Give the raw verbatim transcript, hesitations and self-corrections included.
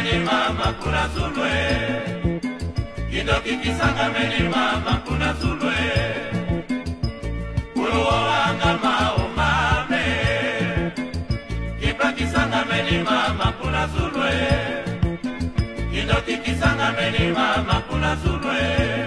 meni mama kuna zulwe, kindo kikisanga meni mama kuna zulwe, kuruwanga mao mame, kipa kisanga meni mama kuna zulwe, kindo kikisanga meni mama kuna zulwe.